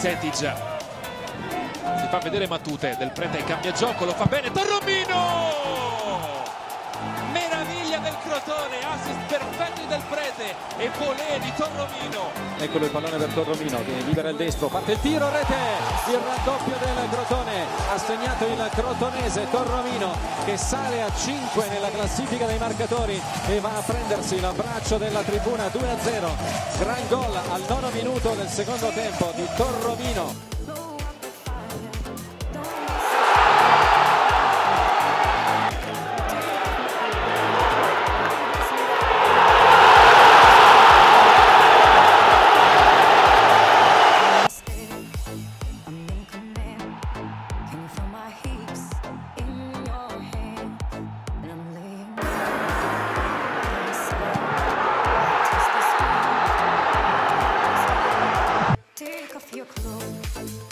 Zetic si fa vedere Matute, Del Prete cambia gioco, lo fa bene, Torromino! Meraviglia del Crotone, assist perfetto di Del Prete e volée di Torromino. Eccolo il pallone per Torromino che libera il destro, parte il tiro, rete, il raddoppio del Crotone, ha segnato il crotonese Torromino che sale a 5 nella classifica dei marcatori e va a prendersi l'abbraccio della tribuna. 2-0, gran gol al 9° minuto del secondo tempo di Torromino. Take off your clothes.